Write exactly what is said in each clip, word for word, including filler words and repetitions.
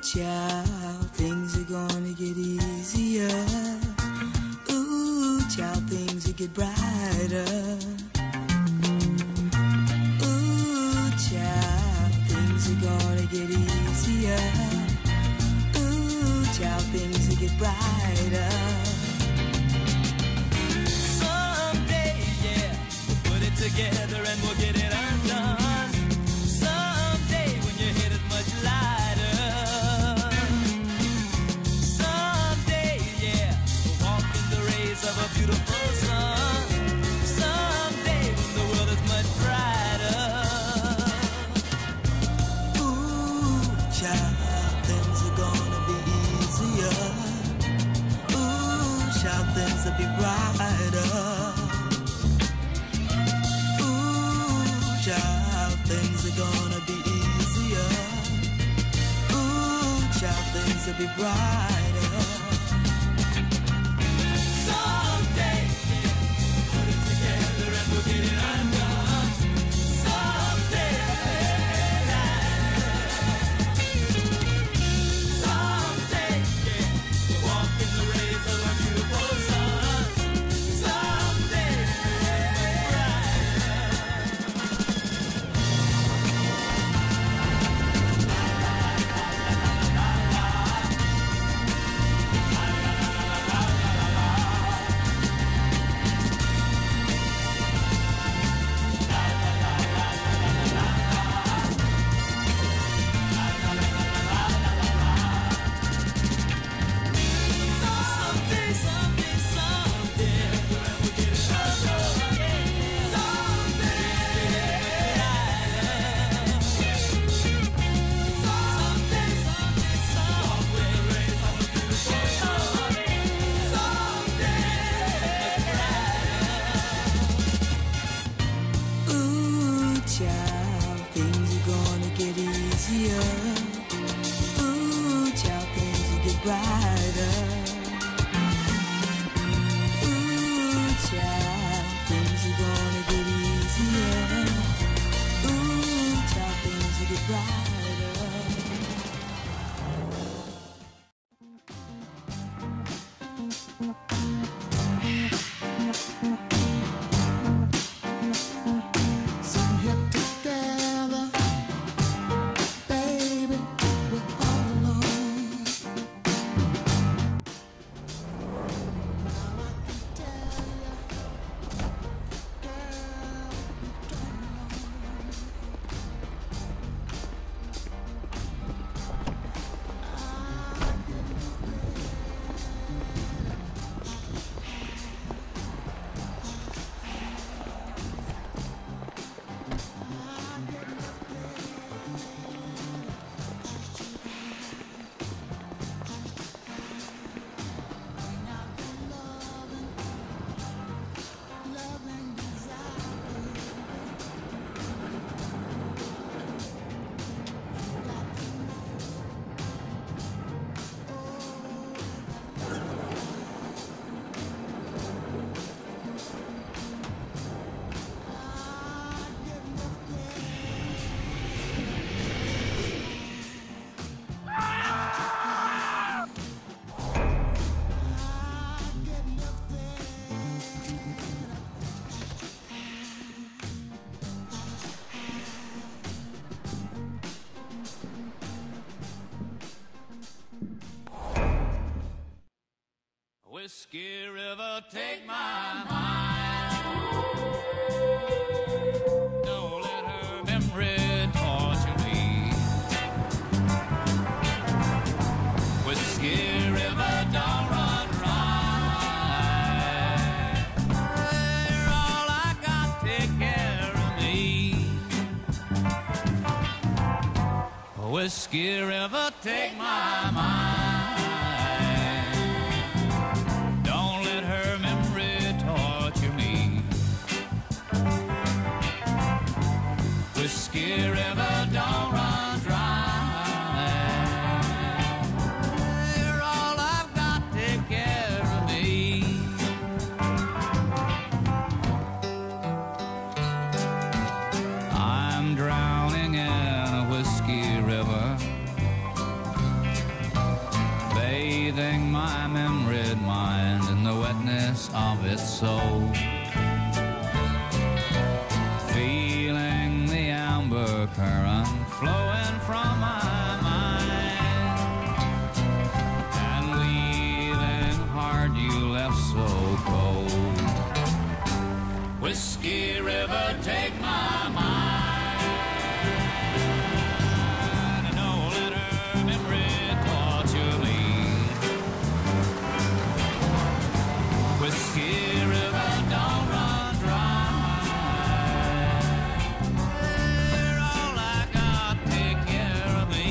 child, things are gonna get easier. Ooh, child, things will get brighter. Ooh, child, things are gonna get easier. Ooh, child, things will get brighter. Someday, yeah, we'll put it together and we'll get it undone. Someday, when your head is much lighter. Someday, yeah, we'll walk in the rays of a beautiful sun. Someday, when the world is much brighter. Ooh, child, things are gonna be easier. Ooh, child, things will be brighter. Ooh, child, things are gonna be easier. Ooh, child, things will be brighter. Someday, put it together and we'll get it undone. Someday, someday, yeah, we'll walk in the rays of a beautiful sun. Someday, someday, someday, someday, we'll get it undone. Someday, someday, someday, someday, rays of a beautiful sun. Someday, ooh, child, things are gonna get easier. Ooh, child, things will get brighter. Ooh, child, things are gonna get easier. Ooh, child, things will get brighter. So here together, baby, we're all alone. Now I can tell ya, girl, you don't know. I get no loving desire, got to know. I get Whiskey River, take my mind. Don't let her memory torture me. Whiskey River, don't run dry. You're all I got, take care of me. Whiskey River, take my mind. Don't let her memory torture me. Whiskey River, don't run dry. You're all I've got, take care of me. I'm drowning in a whiskey river. wetness of its soul. Feeling the amber current flowing from my mind, and leaving heart you left so cold. Whiskey River, take my mind, and don't let her memory torture me. Whiskey River, don't run dry. You're all I got, take care of me.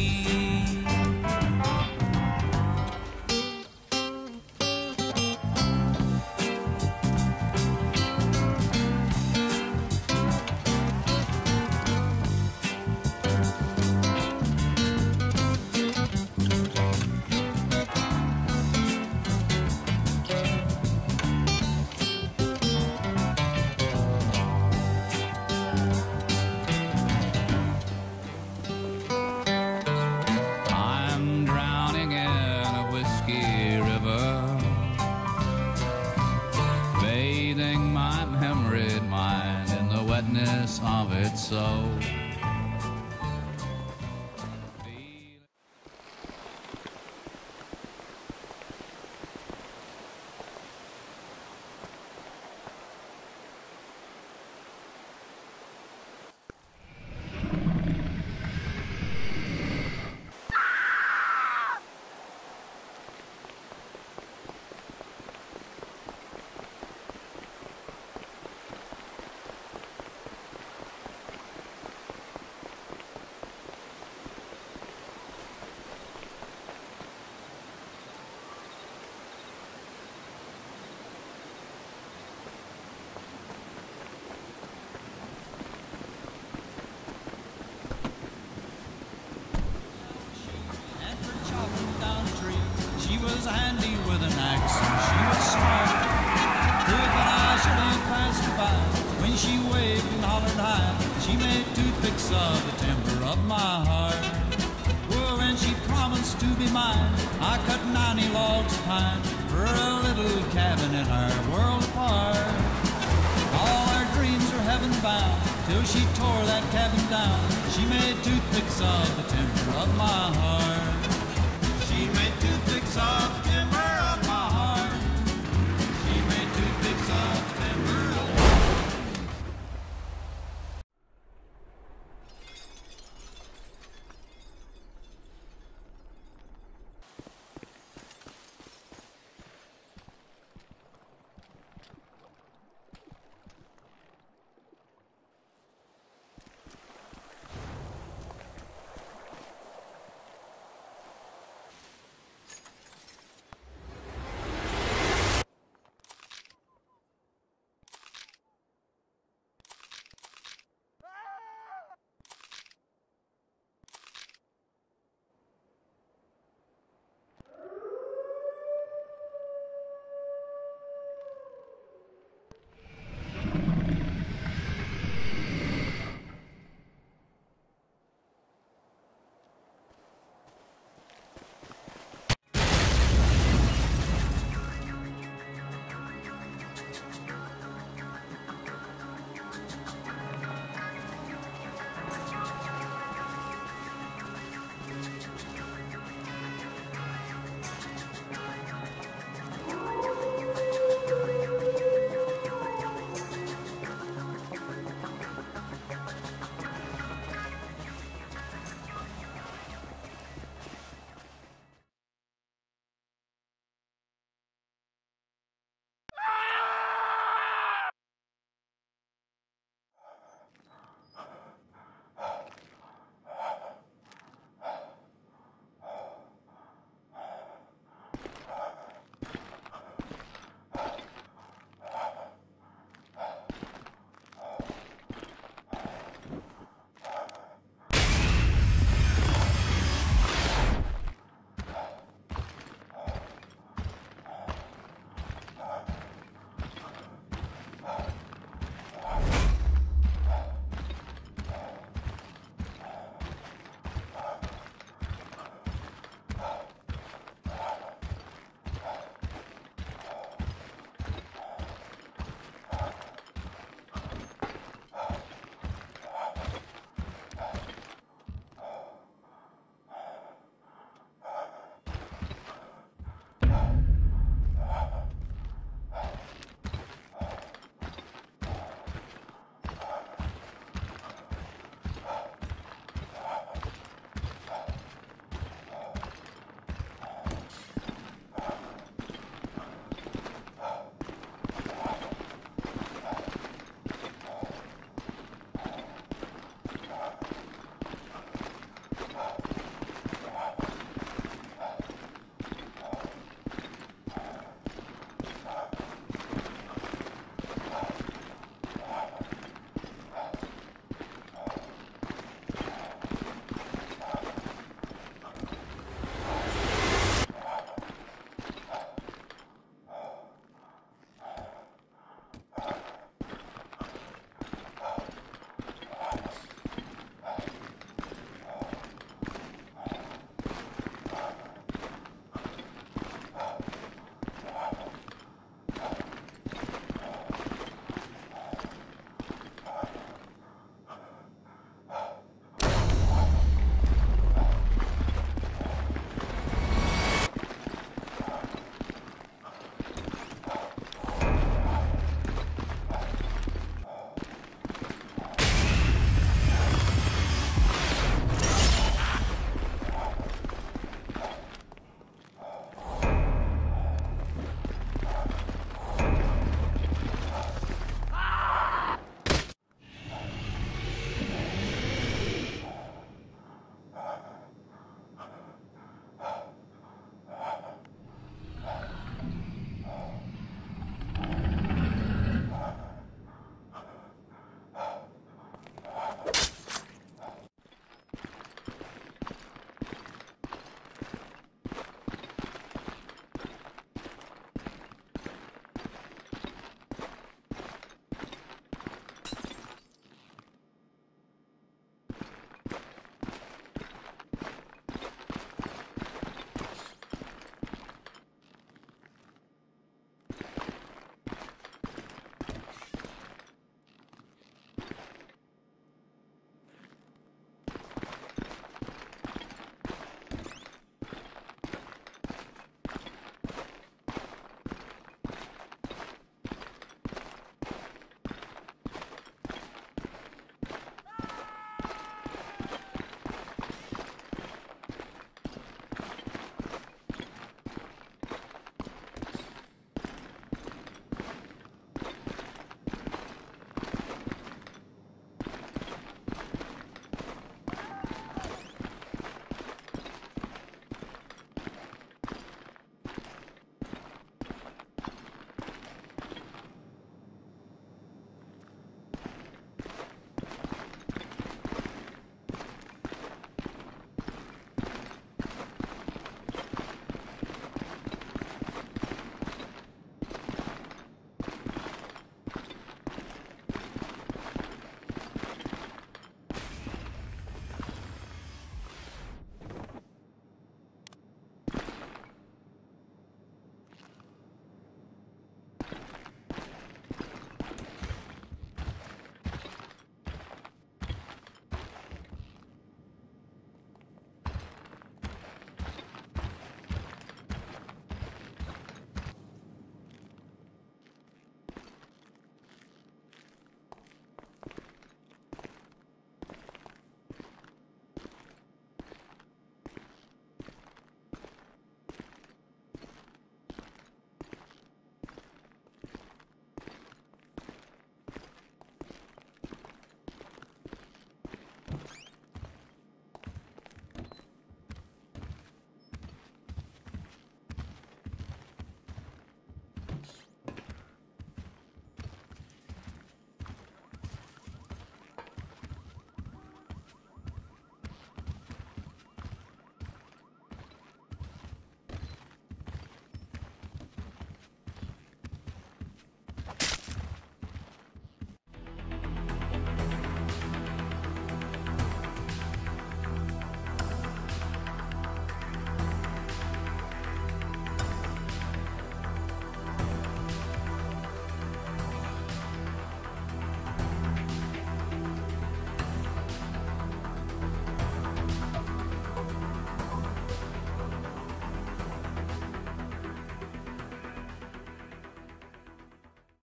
I'm drowning in a whiskey river, bathing my memoried mind in the wetness of its soul. And for chopping down a tree, she was handy with an axe and she was smart. Good, but I should have passed her by when she waved and hollered high. She made toothpicks of the timber of my heart. Well, when she promised to be mine, I cut ninety logs of pine for a little cabin in our world apart. All our dreams are heaven bound till she tore that cabin down. She made toothpicks of the timber of my heart.